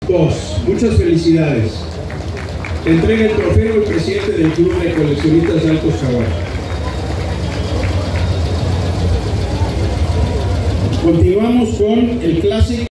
2. Muchas felicidades. Entrega el trofeo el presidente del Club de Coleccionistas de Altos Caballos. Continuamos con el clásico.